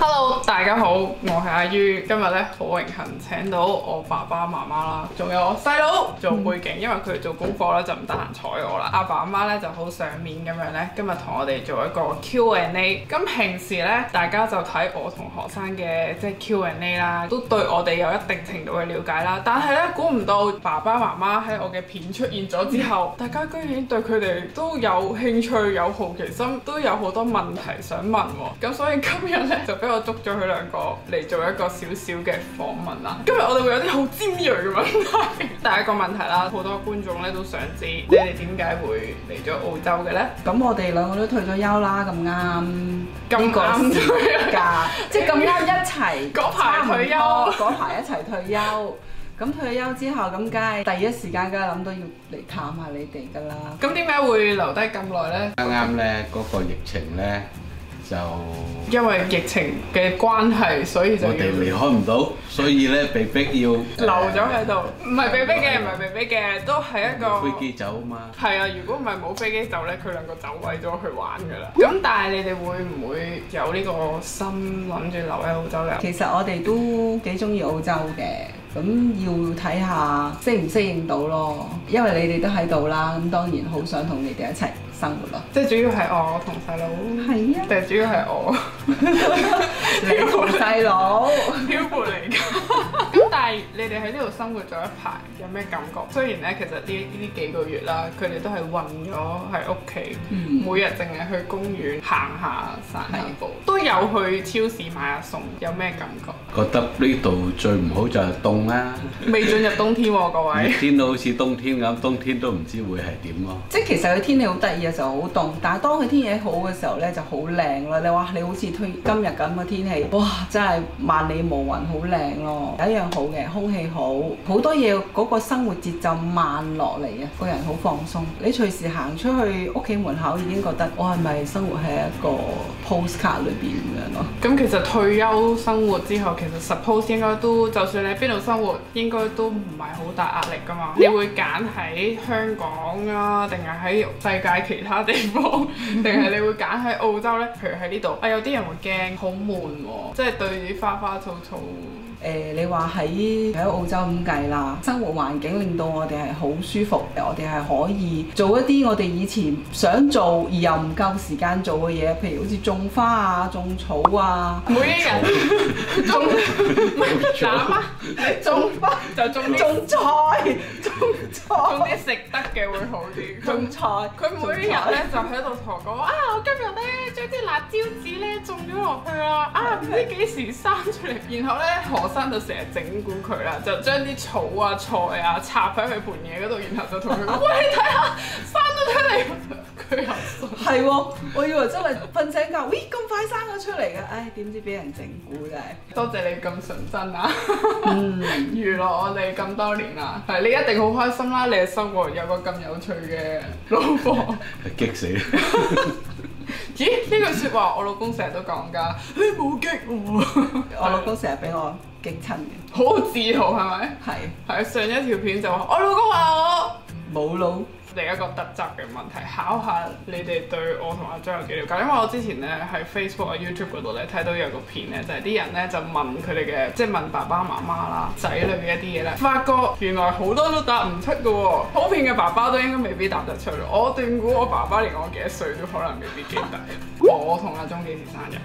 Hello， 大家好，我係阿於。今日咧好榮幸請到我爸爸媽媽啦，仲有我細佬做背景，因為佢哋做功課咧就唔得閒睬我啦。阿爸阿媽咧就好賞面咁樣咧，今日同我哋做一個 Q&A。咁平時咧大家就睇我同學生嘅即係 Q&A 啦，都對我哋有一定程度嘅了解啦。但係咧估唔到爸爸媽媽喺我嘅片出現咗之後，大家居然對佢哋都有興趣、有好奇心，都有好多問題想問喎。咁所以今日咧就俾我捉咗佢兩個嚟做一個小小嘅訪問啦。今日我哋會有啲好尖鋭嘅問題。第一個問題啦，好多觀眾咧都想知你哋點解會嚟咗澳洲嘅咧？ 咁我哋兩個都退咗休啦，咁啱咁啱時間，即係咁啱一齊嗰排退休， 嗰排一齊退休。咁退休之後，咁梗係第一時間梗係諗到要嚟探下你哋㗎啦。 咁點解會留低咁耐咧？ 啱啱咧嗰個疫情咧就因為疫情嘅關係，所以就我哋離開唔到，所以咧被逼要留咗喺度。唔係被逼嘅，唔係被逼嘅，都係一個飛機走啊嘛。 係啊，如果唔係冇飛機走咧，佢兩個走位咗去玩㗎啦。咁但係你哋會唔會有呢個心諗住留喺澳洲咧？ 其實我哋都幾中意澳洲嘅。咁要睇下適唔適應到咯，因為你哋都喺度啦，咁當然好想同你哋一齊生活咯。 即係主要係我同細佬， 係啊， 定係主要係我你同細佬漂泊嚟㗎。咁但係你哋喺呢度生活咗一排，有咩感覺？雖然咧，其實呢幾個月啦，佢哋都係韞咗喺屋企，每日淨係去公園行下、散下步，都有去超市買下餸，有咩感覺？ 覺得呢度最唔好就係凍啦， 未進入冬天喎，各位。 天都好似冬天咁，冬天都唔知會係點咯。 即係其實佢天氣好得意嘅時候好凍，但係當佢天氣好嘅時候咧就好靚咯。你話你好似今日咁嘅天氣，哇！真係萬里無雲，好靚咯。有一樣好嘅，空氣好，好多嘢嗰個生活節奏慢落嚟啊，個人好放鬆。你隨時行出去屋企門口已經覺得我係咪生活喺一個 postcard 裏邊咁樣咯？ 咁其實退休生活之後，其實 suppose 應該都，就算你喺邊度生活，應該都唔係好大壓力㗎嘛。你會揀喺香港啊，定係喺世界其他地方，定係你會揀喺澳洲呢？譬如喺呢度，有啲人會驚好悶喎，即係對花花草草。 你話喺澳洲咁計啦，生活環境令到我哋係好舒服嘅，我哋係可以做一啲我哋以前想做而又唔夠時間做嘅嘢，譬如好似種花啊、種草啊。 每一日種斬啊，你種花就種菜， 種啲食得嘅會好啲。 種菜， 佢每一日咧就喺度同我講啊，我今日咧將啲辣椒籽咧種咗落去啦，啊唔知幾時生出嚟，然後咧何生就成日整蠱佢啦，就將啲草啊菜啊插喺佢盤嘢嗰度，然後就同佢講：喂，你睇下生咗出嚟。佢又信。 係喎，我以為真係瞓醒覺，咦咁快生咗出嚟嘅，唉點知俾人整蠱真係。 多謝你咁純真啊！娛樂我哋咁多年啦，係你一定好開心啦！你嘅生活有個咁有趣嘅老婆， 激死！ 咦？呢句説話我老公成日都講㗎，你冇激我。 我老公成日俾我激親嘅， 好自豪係咪？係上一條片就話我老公話我冇腦。 另一個特質嘅問題，考下你哋對我同阿張有幾了解？因為我之前咧喺 Facebook 啊 YouTube 嗰度咧睇到有個片咧，就係啲人咧就問佢哋嘅，即係問爸爸媽媽啦、仔女嘅一啲嘢咧，發覺原來好多都答唔出嘅喎，普遍嘅爸爸都應該未必答得出。我斷估我爸爸連我幾多歲都可能未必記得。我同阿鐘幾時生日？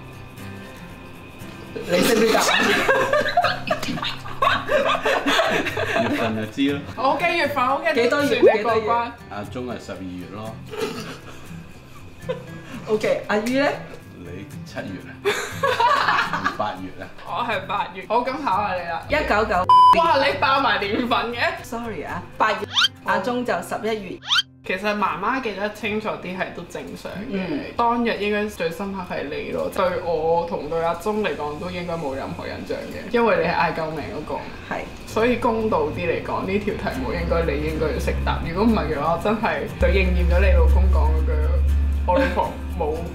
你識唔識答？ 月份就知咯。 我嘅月份，我嘅幾多月？ 你過關？ 阿鐘係12月咯。 OK， 阿於咧？ 你7月啊？8月啊？ 我係8月。好，咁考下你啦。 1990。 哇！你爆埋年份嘅。 Sorry 啊，8月。阿鐘就11月。 其實媽媽記得清楚啲係都正常嘅。當日應該最深刻係你咯，對我同對阿鐘嚟講都應該冇任何印象嘅，因為你係嗌救命嗰個。係。所以公道啲嚟講，呢條題目你應該要識答。如果唔係嘅話，真係就應驗咗你老公講嗰句，我老婆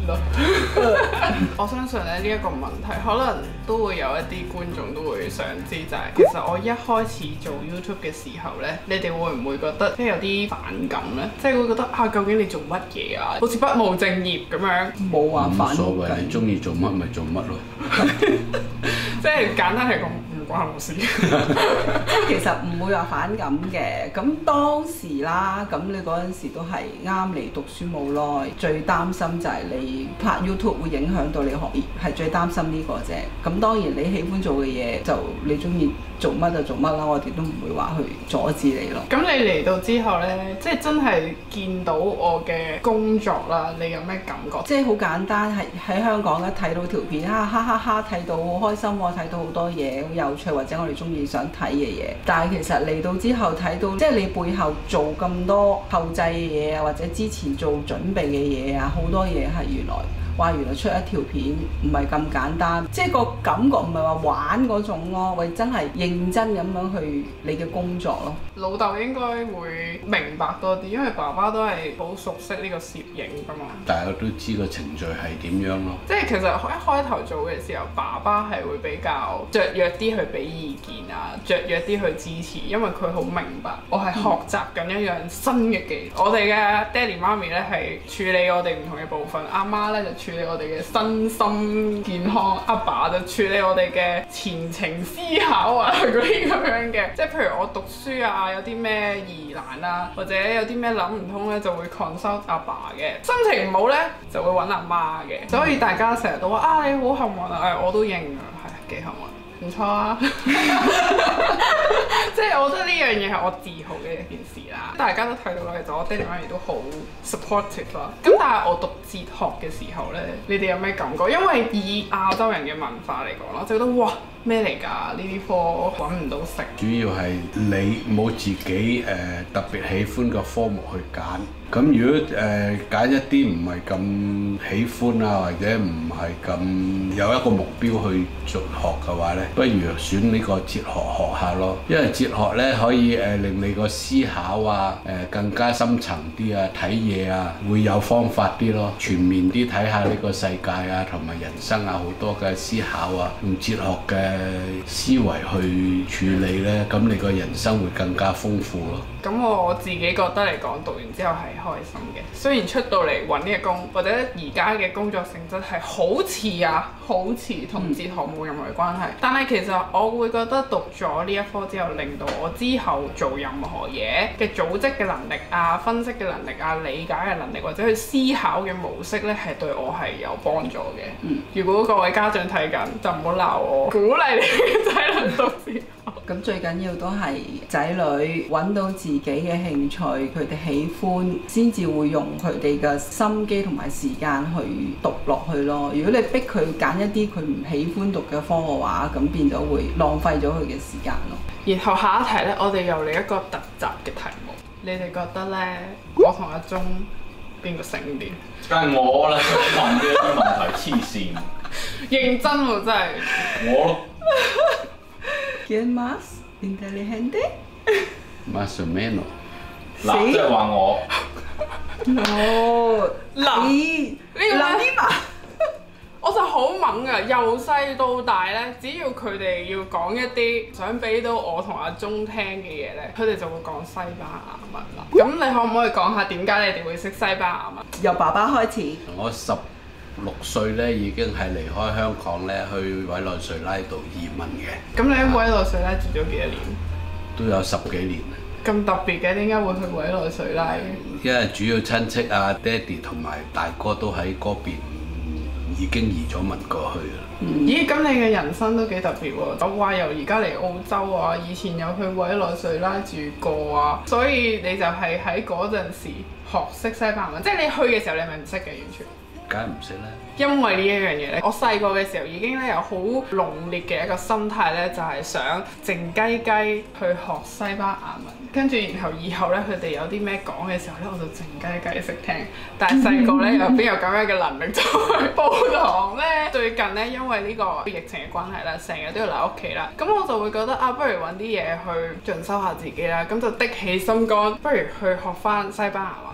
我相信咧呢一個問題，可能都會有一啲觀眾都會想知，就係其實我一開始做 YouTube 嘅時候咧，你哋會唔會覺得即係有啲反感咧？即係會覺得啊，究竟你做乜嘢啊？好似不務正業咁樣。 冇話反冇所謂，你中意做乜咪做乜咯。 即係簡單係講唔關我事。 其實唔會話反感嘅。咁當時啦，咁你嗰陣時都係啱嚟讀書冇耐，最擔心就係你拍 YouTube 會影響到你學業，係最擔心呢個啫。咁當然你喜歡做嘅嘢，就你中意做乜就做乜啦，我哋都唔會話去阻止你咯。 咁你嚟到之後呢，即係真係見到我嘅工作啦，你有咩感覺？ 即係好簡單，係喺香港一睇到條片，哈哈哈，睇到好開心喎，睇到好多嘢好有趣，或者我哋中意想睇嘅嘢。但係其實嚟到之後睇到，即係你背後做咁多後製嘅嘢啊，或者之前做準備嘅嘢啊，好多嘢係原來出一條片唔係咁簡單，即係個感覺唔係話玩嗰種咯，喂真係認真咁樣去你嘅工作咯。 老豆應該會明白多啲，因為爸爸都係好熟悉呢個攝影㗎嘛。 大家都知個程序係點樣咯。 即係其實一開頭做嘅時候，爸爸係會比較雀躍啲去俾意見啊，雀躍啲去支持，因為佢好明白我係學習緊一樣新嘅技能。我哋嘅爹哋媽咪咧係處理我哋唔同嘅部分，阿媽咧就處理我哋嘅身心健康，阿爸就處理我哋嘅前程思考啊嗰啲咁樣嘅。即係譬如我讀書啊，有啲咩疑難啊，或者有啲咩諗唔通咧，就會 consult 阿爸嘅。心情唔好咧，就會揾阿媽嘅。所以大家成日都話啊，你好幸運啊！我都認啊，係幾幸運，唔錯啊！即係我覺得呢樣嘢係我自豪嘅一件事啦。大家都睇到啦，其實我爹哋媽咪都好 supportive 啦。咁但係我讀哲學嘅時候咧，你哋有咩感覺？因為以亞洲人嘅文化嚟講啦，就覺得哇咩嚟㗎？呢啲科揾唔到食。 主要係你冇自己特別喜歡嘅科目去揀。咁如果揀一啲唔係咁喜歡啊，或者唔係咁有一個目標去做學嘅話呢，不如選呢個哲學學下咯。因為哲學呢可以令你個思考啊更加深層啲啊，睇嘢啊會有方法啲咯，全面啲睇下呢個世界啊同埋人生啊，好多嘅思考啊，用哲學嘅思維去處理呢，咁你個人生會更加豐富咯。 咁我自己覺得嚟講，讀完之後係開心嘅。雖然出到嚟揾呢個工，或者而家嘅工作性質係好似同哲學冇任何關係，但係其實我會覺得讀咗呢一科之後，令到我之後做任何嘢嘅組織嘅能力啊、分析嘅能力啊、理解嘅能力或者去思考嘅模式呢，係對我係有幫助嘅。如果各位家長睇緊，就唔好鬧我，鼓勵你嘅仔女讀哲學。 咁最緊要都係仔女揾到自己嘅興趣，佢哋喜歡，先至會用佢哋嘅心機同埋時間去讀落去咯。如果你逼佢揀一啲佢唔喜歡讀嘅科嘅話，咁變咗會浪費咗佢嘅時間咯。 然後下一題呢，我哋又嚟一個特集嘅題目，你哋覺得呢？我同阿鐘邊個醒啲？ 梗係我啦，問嘅啲問題黐線。 認真喎，真係。 我咯。 ¿Quién más inteligente? Más o menos。 嗱，即係話我。 No。 嗱， 呢個我就好猛啊！由細到大呢，只要佢哋要講一啲想俾到我同阿鐘聽嘅嘢呢，佢哋就會講西班牙文啦。咁你可唔可以講下點解你哋會識西班牙文？ 由爸爸開始。 我16歲咧已經係離開香港咧，去委內瑞拉度移民嘅。 咁你喺委內瑞拉住咗幾多年？ 都有10幾年。 咁特別嘅，點解會去委內瑞拉嘅？ 因為主要親戚啊、爹哋同埋大哥都喺嗰邊已經移咗民過去啦。 咦，咁你嘅人生都幾特別喎！我話由而家嚟澳洲啊，以前有去委內瑞拉住過啊，所以你就係喺嗰陣時學識西班牙文，即係你去嘅時候你係咪唔識嘅完全？ 梗係唔識啦。 因為呢一樣嘢咧，我細個嘅時候已經咧有好濃烈嘅一個心態咧，就係想靜雞雞去學西班牙文，跟住然後以後咧佢哋有啲咩講嘅時候咧，我就靜雞雞識聽。但係細個咧又邊有咁樣嘅能力就去報堂咧？最近咧因為呢個疫情嘅關係啦，成日都要留屋企啦，咁我就會覺得啊，不如揾啲嘢去進修下自己啦，咁就的起心肝，不如去學翻西班牙文。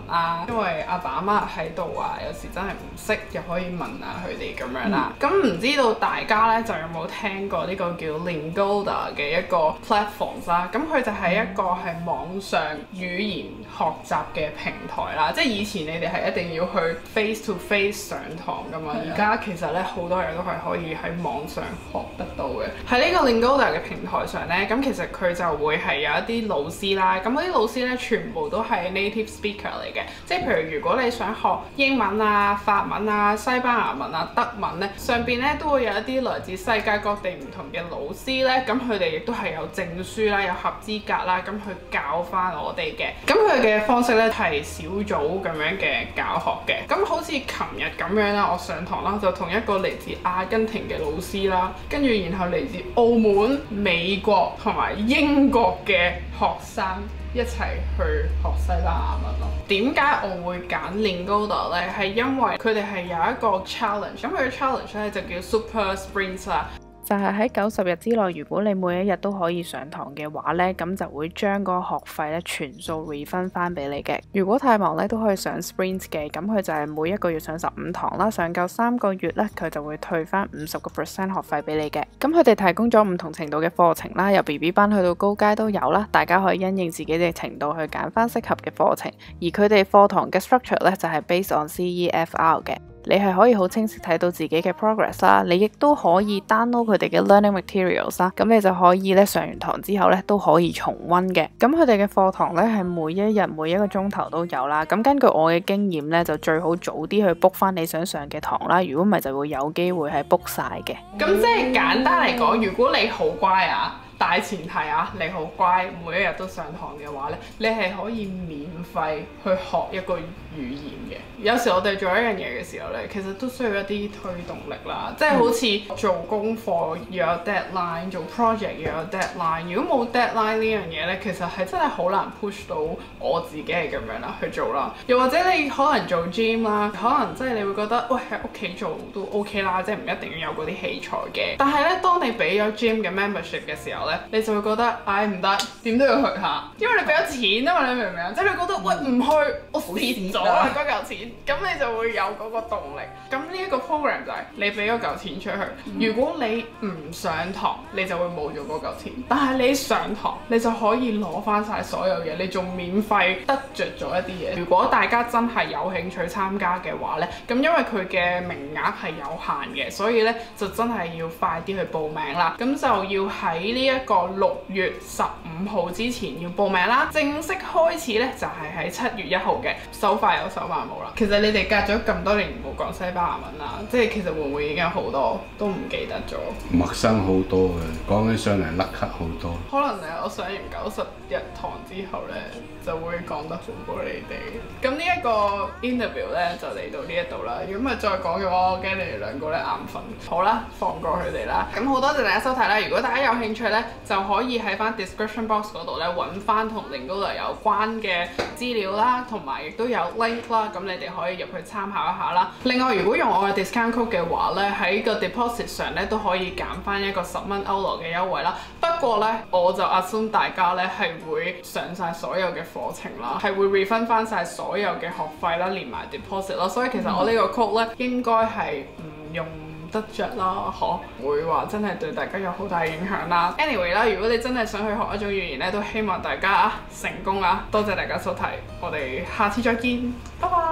啦，因為阿爸阿媽喺度啊，有時真係唔識又可以問下佢哋咁樣啦。咁唔知道大家咧就有冇聽過呢個叫 Lingoda 嘅一個 platform 啦？咁佢就係一個係網上語言學習嘅平台啦。即係以前你哋係一定要去 face to face 上堂噶嘛，而家其實咧好多嘢都係可以喺網上學得到嘅。喺呢個 Lingoda 嘅平台上咧，咁其實佢就會係有一啲老師啦。咁嗰啲老師咧全部都係 native speaker 嚟嘅，即係譬如如果你想學英文啊、法文啊、西班牙文啊、德文咧，上邊咧都會有一啲來自世界各地唔同嘅老師咧，咁佢哋亦都係有證書啦、有合資格啦，咁去教翻我哋嘅。咁佢嘅方式咧係小組咁樣嘅教學嘅。咁好似琴日咁樣啦，我上堂啦就同一個嚟自阿根廷嘅老師啦，跟住然後嚟自澳門、美國同埋英國嘅學生一齊去學西班牙文咯。點解我會揀 Lingoda 咧？係因為佢哋係有一個 challenge，咁佢嘅 challenge 咧就叫 Super Sprints 啦。 就係喺90日之內，如果你每一日都可以上堂嘅話呢，咁就會將嗰個學費咧全數 refund 翻俾你嘅。如果太忙咧，都可以上 Sprint 嘅，咁佢就係每一個月上15堂啦，上夠3個月咧，佢就會退翻50% 學費俾你嘅。咁佢哋提供咗唔同程度嘅課程啦，由 BB 班去到高階都有啦，大家可以因應自己嘅程度去揀翻適合嘅課程。而佢哋課堂嘅 structure 咧就係 based on CEFR 嘅。你係可以好清晰睇到自己嘅 progress 啦，你亦都可以 download 佢哋嘅 learning materials 啦，咁你就可以咧上完堂之後咧都可以重溫嘅。咁佢哋嘅課堂咧係每一日每一個鐘頭都有啦。咁根據我嘅經驗咧，就最好早啲去 book 翻你想上嘅堂啦。如果唔係就會有機會係 book 晒嘅。 咁即係簡單嚟講，如果你好乖啊，大前提啊，你好乖，每一日都上堂嘅話咧，你係可以免費去學一個語言嘅。有時我哋做一樣嘢嘅時候咧，其實都需要一啲推動力啦，即係好似做功課要有 deadline， 做 project 要有 deadline。如果冇 deadline 呢樣嘢咧，其實係真係好難 push 到我自己係咁樣啦去做啦。又或者你可能做 gym 啦，可能即係你會覺得喂喺屋企做都 OK 啦，即係唔一定要有嗰啲器材嘅。但係咧，當你俾咗 gym 嘅 membership 嘅時候咧，你就會覺得唉唔得，點都要去下，因為你俾咗錢啊嘛，你明唔明啊？即係你覺得喂唔去，我蝕咗啦嗰嚿錢，咁你就會有嗰個動力。咁呢一個 program 就係你俾咗嚿錢出去，如果你唔上堂，你就會冇咗嗰嚿錢。但係你上堂，你就可以攞翻晒所有嘢，你仲免費得着咗一啲嘢。如果大家真係有興趣參加嘅話呢，咁因為佢嘅名額係有限嘅，所以呢就真係要快啲去報名啦。咁就要喺呢一個6月15號之前要報名啦。正式開始呢，就係喺7月1號嘅，手快有手慢冇啦。其實你哋隔咗咁多年冇講西班牙文啦，即係其實會唔會已經好多都唔記得咗？ 陌生好多嘅，講起上嚟甩咳好多。 可能我上完90日堂之後呢，就會講得好過你哋。咁呢一個 interview 呢，就嚟到呢一度啦。如果咪再講嘅話，我驚你哋兩個咧眼瞓。好啦，放過佢哋啦。咁好多謝大家收睇啦。如果大家有興趣呢，就可以喺翻 description box 嗰度呢揾翻同Lingoda有關嘅資料啦，同埋亦都有 link 啦。咁你哋可以入去參考一下啦。另外，如果用我嘅 discount code 嘅話呢，喺個 deposit 上呢都可以減翻一個10蚊歐羅嘅優惠啦。不過呢，我就 assume 大家呢係會上晒所有嘅課程啦，係會 refund 翻晒所有嘅學費啦，連埋 deposit 啦。所以其實我呢個 code 呢應該係唔用得着啦，唔會話真係對大家有好大影響啦。Anyway 啦，如果你真係想去學一種語言呢，都希望大家成功啊！多謝大家收睇，我哋下次再見，拜拜。